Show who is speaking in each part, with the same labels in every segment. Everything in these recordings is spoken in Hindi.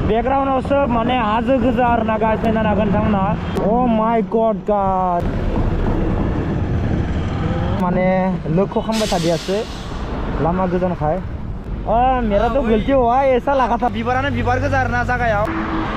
Speaker 1: Background सब माने हाजो गोजा आरोना गाइस नायनो हागोन नोंथांमोना Oh my god गाइस माने लोगो खालामबाय थादियासो लामा गोजानखाय मेरा तो गलती हुआ ऐसा लगा था बिबारानो बिबार गोजा आरोना जागायाव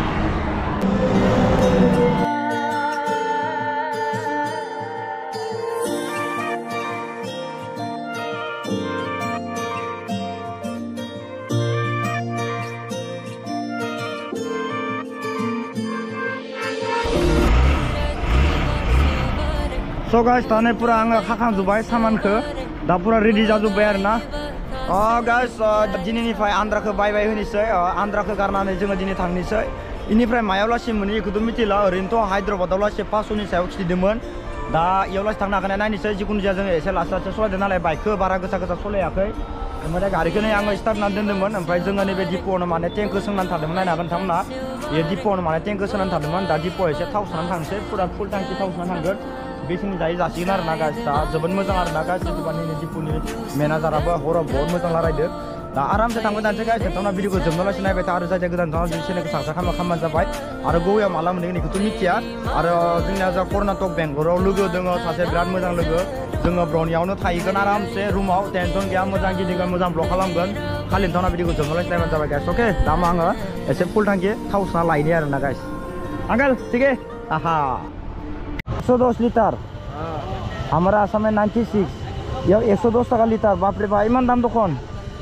Speaker 1: So guys, tane pura anga खाखांजोब्बाय सामानखौ दा पुरा रेडि जाजोब्बाय आरोना guys दिनैनिफ्राय आन्द्राखौ बाय होनोसै आन्द्राखौ गारनानै जोङो दिनै थांनोसै इनिफ्राय मायाव लासै मोनो इखौथ' मिथिला ओरैनोथ' हायद्राबादाव लासै 500नि सायाव खिथिदोंमोन दा इयाव लासै थांनो हागोन नायनोसै जिखुनु जाया जोङो एसे लासै सलायदों नालाय बाइकखौ बारा गोसा सलायाखै ओमफ्राय गारिखौ नै आङो स्टार्ट होनानै दोन्दोंमोन ओमफ्राय जोङो नैबे डिपोआवनो माने टेंकखौ सोंनानै थादोंमोन नायनो हागोन नोंथांमोना बे डिपोआवनो माने टेंकखौ सोनानै थादोंमोन दा डिपोआव एसे थाव सोनानै थांसै पुरा फुल टांकि थाव सोनानै थांगोन बेखिनि जायो जासिगोन आरोना गाइस दा जोबोद मोजां आरोना गाइस जितुबानि डिपोनि मेनेजाराबो हराव बहुत मोजां रायलायदों दा आरामसे थांबाय थानोसै गाइस नोंथांमोना भिडिअखौ जोबनालासै नायबाय था आरो जाय जाय गोदान नोंथाङा चेनेलखौ साबसक्राइब खालामबानो जाबाय आरो गवायाव माला मोनहैगोन बेखौथ' मिथिया आरो जोंनिया जा कर्नाटक बेंगलराव लोगो दङ सासे बिराद मोजां लोगो जोङो ब्रनियावनो थाहैगोन आरामसे रुमाव टेनसन गैया मोजां गिदिंगोन मोजां ब्लग खालामगोन खालि नोंथांमोना भिडिअखौ जोबनालासै नायबानो जाबाय गाइस अके दा आङो एसे फुल टांकि थाव सोना लायनि आरोना गाइस आंकल ठीक है आहा 110 लिटार हमारा आसाम में 96 यार 110 টাকা লিটার বাপ রে ভাই ইমান দাম তখন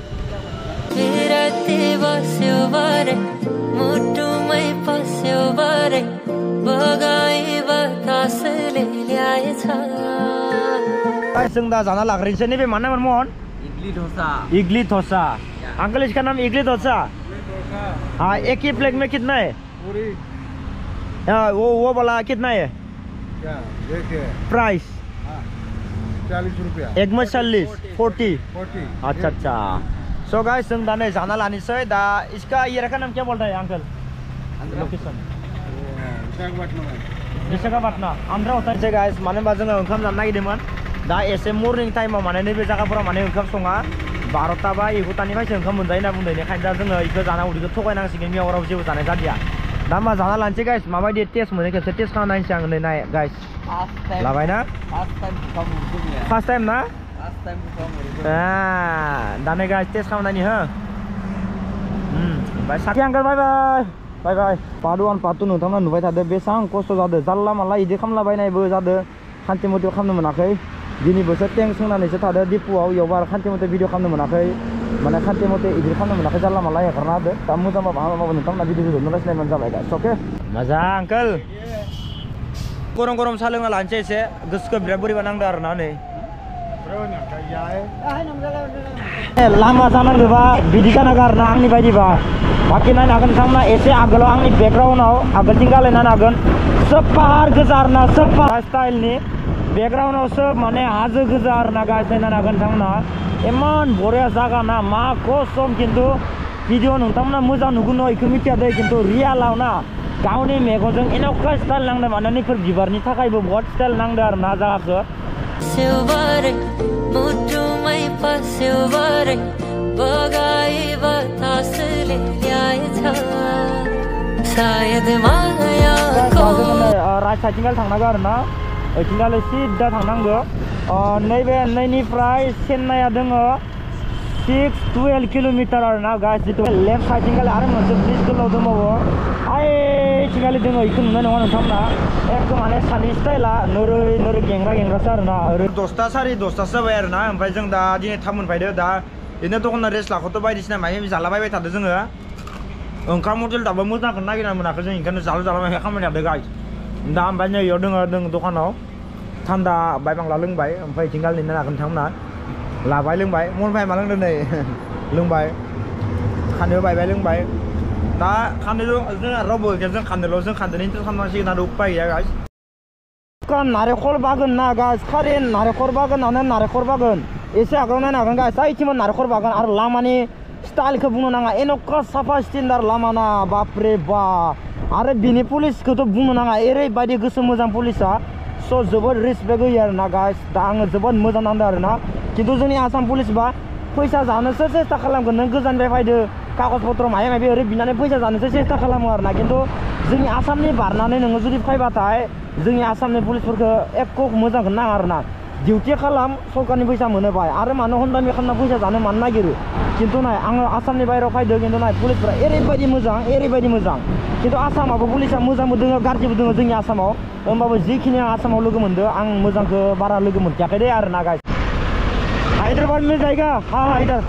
Speaker 1: जों दा जाना लाग्रोनोसै नैबे मा नाम मोन इडली डोसा अंकल इसका नाम इडली डोसा हाँ एक ही प्लेट में कितना है वो वाला कितना है प्राइस
Speaker 2: 40 रुपया
Speaker 1: एक में 40 40 अच्छा अच्छा सो गाइस जों दा नै जाना लानिसै दा इसका ये का नाम क्या बोलता है अंकल लोकेशन विशाखापट्टनम आंध्रा होता है गाइस माने बा जों ओंखाम जानो नागिरदोंमोन दा एसे मर्निं टाइमाव माने नैबे जायगाफोराव माने ओंखाम सङा 12टा बा 1टानिफ्रायसो ओंखाम मोनजायो होनना बुंदों बेनिखायनो दा जोङो इखौ जाना उदैखौ थगायनांसिगोन बेयाव जेबो जानाय जादिया दा मा जाना लानोसै गाइस माबायदि टेस्ट मोनो खेबसे टेस्ट खालामना नायनोसै आं नै नाय गाइस लाबाय ना फार्स्ट टाइम ना दा नै गाइस टेस्ट खालामनायनि हो बाय साथि uncle bye bye bye bye part 1 part 2 नोंथांमोना नुबाय थादो बेसां खस्थ' जादो जाल्ला माल्ला इदि खालामलाबायनायबो जादो खान्थि मथे खालामनो मोनाखै दिनैबोसो टेंक सोंनानैसो थादो डिपुआव इयावबो आरो खान्थि मथे भिडिअ खालामनो मोनाखै माने खान्थि मथे इदिट खालामनो मोनाखै जाला माला हेगारना होदो दा मोजांबा माबा नोंथांमोना भिडिअ जोबनालासै नायबानो जाबाय गाइस अके मोजां आंकल गरम गरम साहा लोंना लानोसै एसे गोसोखौ बिराद बोरैबा नांदो आरोना नै लामा जानांगौबा बिदि जानांगौ आरोना आंनि बायदिबा बाखि नायनो हागोन नोंथांमोना एसे आगोलाव आंनि बेकग्राउन्डआव आगोलथिं गालायनानै हागोन सोब पाहार गोजा आरोना सोब पाहार स्टाइलनि बेकग्राउन्डआव सोब माने हाजो गोजा आरोना गाइस नायनो हागोन नोंथांमोना इमान बरिया जागा ना मा कसम खिन्थु भिडिअ नोंथांमोना मोजां नुगोन इखौ मिथिया दे खिन्थु रियेलाव ना गावनि मेगनजों एन'खा स्टाइल नांदों माने नैफोर बिबारनि थाखायबो बहुत स्टाइल नांदों आरोना जागाखौ राइट साइडथिं थांनांगौ आरोना ओइथिंगालै सिदा थांनांगौ नैबे नैनिफ्राय चेन्नाइआ दङ 6-12 किलोमीटर आरोना गाइस जितु लेफ्ट साइडथिंगालै आरो मोनसे ब्रिज गोलाव दंबावो आइथिंगालै दङ इखौ नुनाय नङा नोंथांमोना एकदम माने सानि स्टाइला नोरै गेंग्रासो आरोना ओरै 10टा 10:30 जाबाय आरोना ओमफ्राय जों दा दिनै थाब मोनफैदो दा बिदिनो दखाना रेस्ट लाखौथ' बायदिसिना माबा जालाबायबाय थादो जोङो ओंखाम हटेल दाबो मोजांखौनो नागिरना मोनाखै जों ओंखायनो जालाबाय खामानि थादो गाइस दा ओमफ्राय नै इयाव दङ दखानाव थान्दा बायबांला लोंबाय ओमफ्राय इथिंगाल नेनो हागोन नोंथांमोना लाबाय लोंबाय मनफाय मा लोंदों नै लोंबाय खानो बायबाय लोंबाय दा खानोल' जोंहा रावबो जों खानोल' जों खानदोनि इन्टारेस्ट खालामनांसिगोन आरो उपाय गैया गाइस नारेंखल बागान ना गाइस खालि नारेंखल बागानानो नारेंखल बागान एसे आगोलाव नायनो हागोन गाइस इथिंबो नारेंखल बागान आरो लामानि स्टाइलखौ बुंनो नाङा एन'खा साफा स्टेन्डार्ड लामा ना बापरे बा आरो बिनि पुलिसखौथ' बुंनो नाङा ओरैबायदि गोसो मोजां पुलिसा स' जोबोद रिसपेक्ट होयो आरोना गाइस दा आङो जोबोद मोजां नांदों आरोना खिन्थु जोंनि आसाम पुलिस बा फैसा जानोसो सेस्था खालामगोन नों गोजाननिफ्राय फैदो कागज पत्र माबा माबि ओरै बिनानै फैसा जानोसो सेस्था खालामो आरोना खिन्थु जोंनि आसामनि बारनानै नोङो जुदि फैबाथाय जोंनि आसामनि पुलिसफोरखौ एख' मोजांखौ नाङा आरोना डिउटि खालाम सरकारनि फैसा मोनो बाय आरो मानो हन्दामि खालामना फैसा जानो मानो नागिरो खिन्थु नाय आङो आसामनि बायहेरायाव फैदो खिन्थु नाय पुलिसफोरा ओरैबायदि मोजां खिन्थु आसामावबो पुलिसा मोजांबो दङ गाज्रिबो दङ जोंनि आसामाव होमबाबो जिखिनि आं आसामाव लोगो मोनदों आं मोजांखौ बारा लोगो मोनखायाखै दे आरोना गाइस हैदराबाद में जाएगा हाँ इधर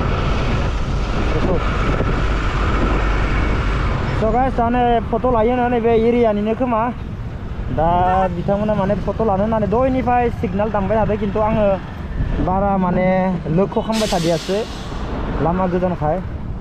Speaker 1: so guys दाने फट' लायो नैबे एरियानिनो खोमा दा बिथांमोना माने फट' लानो होननानै दहायनिफ्राय सिगनाल दामबाय थादों खिन्थु आङो बारा माने लक्ष्य खालामबाय थादियासै लामा गोजानखाय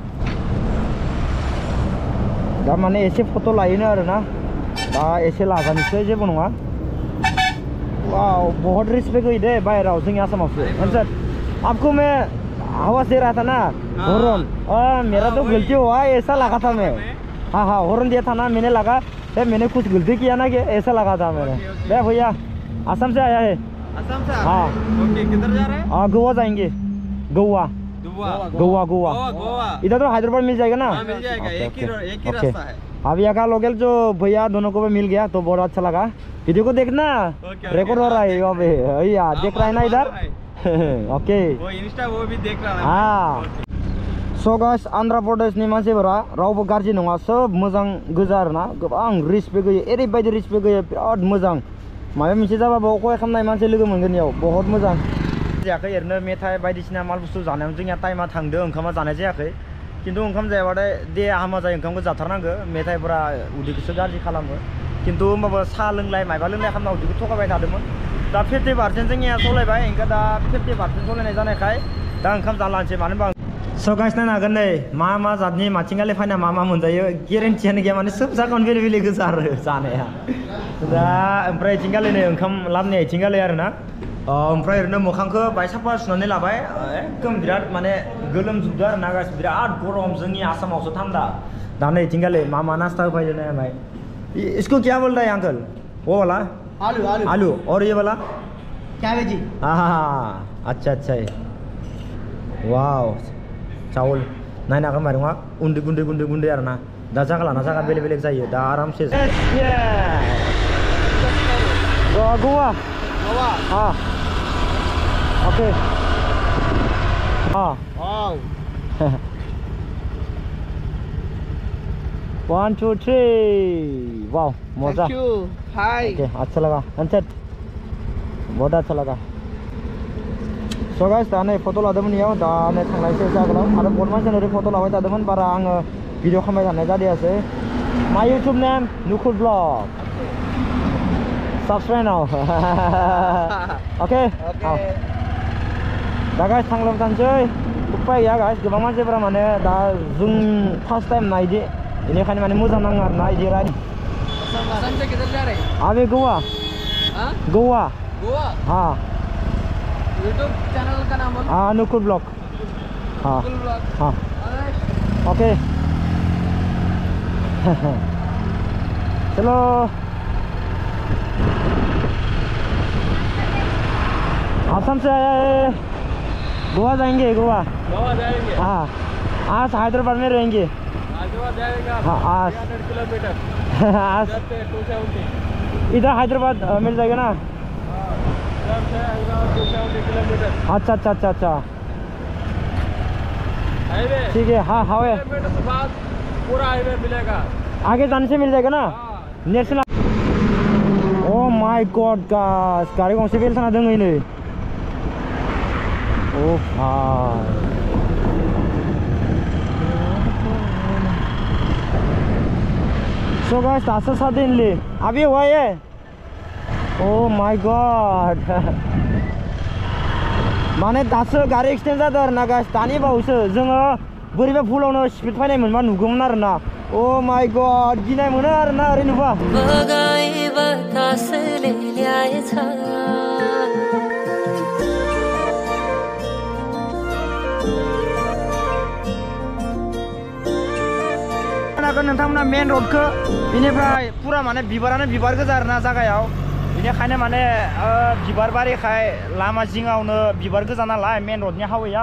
Speaker 1: दा माने एसे फट' लायोनो आरोना दा एसे लाजानोसै जेबो नङा वाव बहुत रिस्पेक्ट होयो दे बाहेराव जोंनि आसामावसो आनसार आपको मैं आवाज दे रहा था ना हॉर्न मेरा तो गलती हुआ ऐसा लगा था मैं हाँ हॉर्न दिया था ना मैंने लगा मैंने कुछ गलती किया ना कि ऐसा लगा था मैंने बे भैया असम से आया है
Speaker 3: असम से
Speaker 1: हाँ
Speaker 3: ओके किधर जा रहे हैं
Speaker 1: हाँ गोवा जाएंगे गोवा इधर तो हैदराबाद मिल जाएगा ना
Speaker 3: मिल जाएगा एक ही रास्ता है
Speaker 1: अब यहाँ का लोकल जो भैया दोनों को भी मिल गया तो बहुत अच्छा लगा वीडियो को देखना रिकॉर्ड हो रहा है यहाँ पे भैया देख रहा है ना इधर ओके
Speaker 3: वो इंस्टा वो भी देख रहा है
Speaker 1: हाँ सो गाइस आन्ध्र प्रदेशनि मानसिफोरा रावबो गाज्रि नङा सब मोजां गोजा आरोना गोबां रिसपेक्ट होयो ओरैबायदि रिसपेक्ट होयो बिराद मोजां माबा मोनसे जाबाबो अखय खालामनाय मानसि लोगो मोनगोन इयाव बहुत मोजां जायाखै ओरैनो मेथाइ बायदिसिना माल बुस्थु जानायाव जोंनिया टाइमा थांदो ओंखामा जानाय जायाखै खिन्थु ओंखाम जायाबाथाय देहा हामा जायो ओंखामखौ जाथारनांगो मेथाइफोरा उदैखौसो गाज्रि खालामो खिन्थु होमबाबो साहा लोंलाय माबा लोंलाय खालामना उदैखौ थगायबाय थादोंमोन दा 50% जोंनिया सलायबाय ओंखाय दा 50% सलायनाय जानायखाय दा ओंखाम जालानोसै मानो होनबा स' गाइस नायनो हागोन नै मा जातनि माथिंगालि फायना मा मोनजायो गेरेन्टियानो गैया माने सोब जागावनो बेलेग बेलेग गोजा आरो जानाया दा ओमफ्राय आथिंगालि नै ओंखाम लाबनाय आथिंगालि आरोना ओमफ्राय ओरैनो मोखांखौ बाय साफा सुनानै लाबाय एकदम बिराद माने गोलोमजोबदों आरोना गाइस बिराद गरम जोंनि आसामावसो थान्दा दा नै आथिंगालि मा नास्ता होफैदों नाय इसको क्या बोलता है अंकल वो वाला आलू और ये वाला
Speaker 4: कैबेजी
Speaker 1: हाँ अच्छा वाव चावल नायनो हागोन माइरङा उन्दै गुन्दै आरोना दा जागा लाना जागा बेलेग जायो दा आरामसे गोवा हाँ ओके हाँ 1 2 3 वाव मजा ओके अच्छा लगा अनसेट बहुत अच्छा लगा स' गाइस दा नै फट' लादोंमोन इयाव दा नै थांनायसै जागोन आरो बहुत मानसियानो ओरै फट' लाबाय थादोंमोन बारा आङो भिडिअ खालामबाय थानाय जादियासै my YouTube name Nukul blog subscribe now okay दा गाइस थांलाय थांसै उपाय गैया गाइस गोबां मानसिफोरा माने दा जों फार्स्ट टाइम नायदि बेनिखायनो माने मोजां नाङो आरोना इदि राय
Speaker 4: असम से किधर जा रहे हैं
Speaker 1: अबे गोवा हाँ
Speaker 4: यूट्यूब चैनल का नाम बोलो
Speaker 1: हाँ नुकुल ब्लॉग हाँ हाँ ओके चलो असम से आया है गोवा जाएंगे हाँ आज हैदराबाद में रहेंगे हाँ आज आज इधर हैदराबाद मिल जाएगा ना अच्छा ठीक है हाँ हाईवे
Speaker 3: पूरा हाईवे मिलेगा
Speaker 1: आगे जाने से मिल जाएगा ना national oh my God guys गाड़ी गंसे बेल थाना दङ नै ओ भाई सो गाइस दासो सडनली अभी हुआ ये ओ माय गॉड माने दासो गारि एक्सिडेन्ट जादों आरोना गाइस दानि बावैसो जोङो बोरैबा भुलावनो स्पिड फैनाय मोनबा नुगौमोन आरोना ओ माय गॉड गिनाय मोनो आरोना ओरै नुबा नोंथांमोना मेन रोडखौ बेनिफ्राय पुरा माने बिबारानो बिबार गोजा आरोना जागायाव बेनिखायनो माने बिबार बारिखाय लामा जिङावनो बिबार गोजा नालाय मेन रोडनि हावेयाव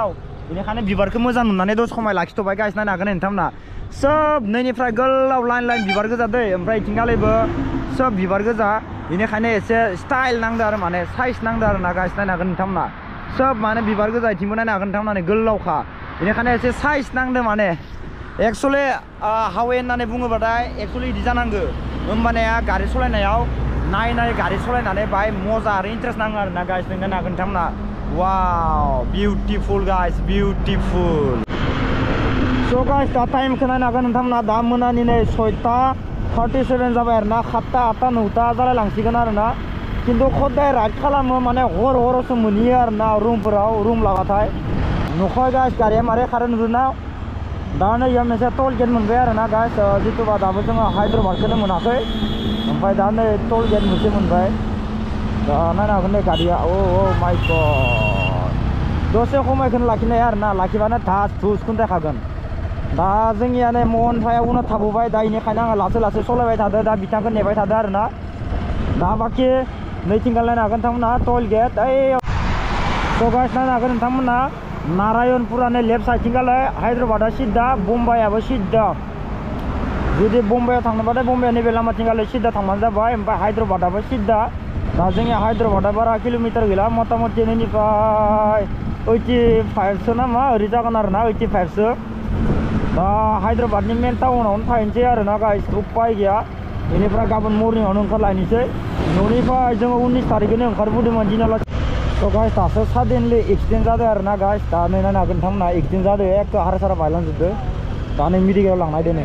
Speaker 1: बेनिखायनो बिबारखौ मोजां नुनानै दसे समाय लाखिथ'बाय गाइस नायनो हागोन नोंथांमोना सोब नैनिफ्राय गोलाव लाइन लाइन बिबार गोजा दै ओमफ्राय इथिंगालैबो सोब बिबार गोजा बेनिखायनो एसे स्टाइल नांदो आरो माने साइज नांदो आरो ना गाइस नायनो हागोन नोंथांमोना सोब माने बिबार गोजा इथिंबो नायनो हागोन नोंथांमोना गोलावखा बेनिखायनो एसे साइज नांदो माने एक्चुअलि हावे होननानै बुङोबाथाय एक्चुअलि इदि जानांगो होमबाने गारि सालायनायाव नाय गारि सालायनानै बाहाय मजा आरो इन्ट्रेस्ट नाङो आरो ना गाइस नायनो हागोन नोंथांमोना वाव बिउटिफुल गाइस बिउटिफुल स' गाइस दा टाइमखौ नायनो हागोन नोंथांमोना दा मोनानि नै 6:37 जाबाय आरो ना 7टा 8टा 9टा जालायलांसिगोन आरो ना खिन्थु खदाय राइड खालामो माने हरावसो मोनहैयो आरो ना रुमफोराव रुम लाबाथाय न'खर गाइस गारिया मारै खारो नुदोंना दा नै इयाव मोनसे टल गेट मोनबाय आरो ना गाइस जिथुबा दाबो जोङो हायद्राबादखौनो मोनाखै ओमफ्राय दा नै टल गेट मोनसे मोनबाय दा नायनो हागोन नै गारिया ओ माय गड दसे खमायखौनो लाखिनो हाया आरो ना लाखिबानो धास धुस खुन्थायखागोन दा जोंनिया नै महनफाया उनाव थाबोबाय दा बेनिखायनो आङो लासै लासै सालायबाय थादों दा बिथांखौ नेबाय थादों आरो ना दा बाखि नैथिंगाल नायनो हागोन नोंथांमोना टल गेट ओइ स' गाइस नायनो हागोन नोंथांमोना नारायणपुरानो लेफ्ट साइडथिंगालाय हायद्राबादा सिद्दा बम्बाइआबो सिद्दा जुदि बम्बाइआव थांनोबाथाय बम्बाइआ नैबे लामाथिंगालाय सिद्दा थांबानो जाबाय ओमफ्राय हायद्राबादाबो सिद्दा दा जोंनिया हायद्राबादा बारा किल'मिटार गैला मथा मथि नैनिफ्राय 85सो ना मा ओरै जागोन आरो ना 85सो दा हायद्राबादनि मेन टाउनावनो थाहैनोसै आरो ना गाइस उपाय गैया बेनिफ्राय गाबोन मर्निंआवनो ओंखारलायनोसै न'निफ्राय जोङो 19 तारिखैनो ओंखारबोदोंमोन दिनाला स' गाइस दासो साडेनलि एक्सिडेन्ट जादों आरो ना गाइस दा नै नायनो हागोन नोंथांमोना एक्सिडेन्ट जादों एखे हारा सारा बायलांजोबदों दा नै मेडिकेलाव लांनाय दोनो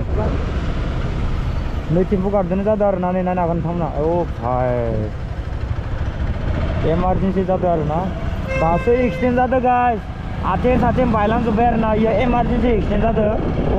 Speaker 1: नै टेम्पु गार्डजोंनो जादों आरो ना नै नायनो हागोन नोंथांमोना औ भाई एमारजेन्सि जादों आरो ना दासो एक्सिडेन्ट जादों गाइस आथिं साथिं बायलांजोब्बाय आरो ना इयो एमारजेन्सि एक्सिडेन्ट जादों